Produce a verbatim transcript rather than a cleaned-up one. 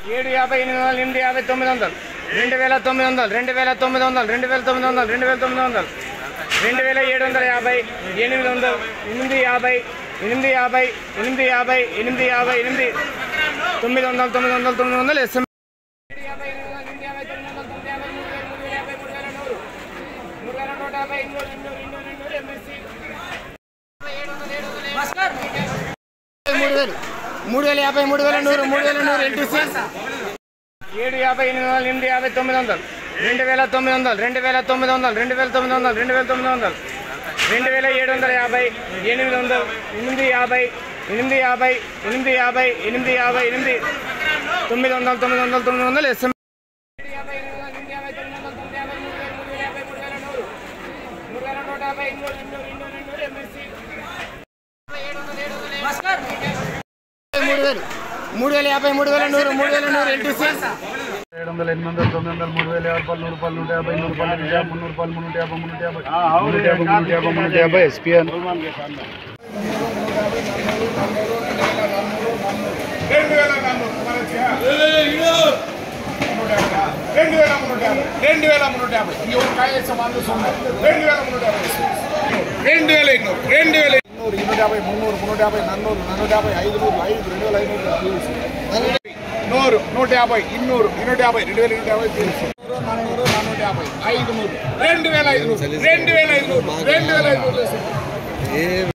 ఏడు యాభై ఎనిమిది వందలు ఎనిమిది యాభై తొమ్మిది వందలు రెండు వేల తొమ్మిది వందలు రెండు వేల తొమ్మిది వందలు రెండు వేల తొమ్మిది వందలు రెండు వేల తొమ్మిది వందలు రెండు వేల ఏడు వందల యాభై ఎనిమిది వందలు ఎనిమిది యాభై ఎనిమిది యాభై ఎనిమిది యాభై ఎనిమిది యాభై ఎనిమిది తొమ్మిది వందలు తొమ్మిది వందలు తొమ్మిది వందలు ఎస్ఎం మూడు వేలు మూడు వేల యాభై మూడు వేల నూరు మూడు వేల నూరు ఎల్టీసీ ఏడు యాభై ఎనిమిది వందలు ఎనిమిది యాభై తొమ్మిది వందలు రెండు వేల తొమ్మిది వందలు రెండు వేల తొమ్మిది వందలు రెండు వేల తొమ్మిది వందలు రెండు వేల తొమ్మిది వందలు రెండు వేల ఏడు వందల యాభై ఎనిమిది వందలు ఎనిమిది యాభై ఎనిమిది యాభై ఎనిమిది యాభై ఎనిమిది యాభై ఎనిమిది తొమ్మిది వందలు తొమ్మిది వందలు తొమ్మిది వందలు ఎస్ఎం మూడు వేలు మూడు వేల యాభై మూడు వేల నూరు మూడు వేల నూరు ఎల్టీసీ ఏడు వందల ఎనిమిది వందల తొమ్మిది వందలు మూడు వేల యాభై రూపాయలు నూరు రూపాయలు నూట యాభై నూరు రూపాయలు యాభై మున్నూరు రూపాయలు మున్నూట యాభై మున్నూట యాభై మున్నూట యాభై మున్నూట యాభై మున్నూట యాభై ఎస్పీఎన్ రెండు వేల రెండు వేల మున్నూట యాభై రెండు వేల మున్నూట యాభై ఈ ఒక కాయ సమానం రెండు వేల మున్నూట యాభై రెండు వేల ఎన్నూరు రెండు వేల ఎన్నూరు ఇన్నూట యాభై మున్నూరు మున్నూట యాభై నన్నూరు నన్నూట యాభై ఐదు నూరు ఐదు రెండు వేల ఐనూరు నూరు నూట యాభై ఇన్నూరు ఇన్నూట యాభై రెండు వేల ఇన్నూట యాభై నన్నూరు నన్నూట యాభై ఐదు నూరు రెండు వేల ఐదు నూరు రెండు వేల ఐదు నూరు రెండు వేల ఐదు నూరు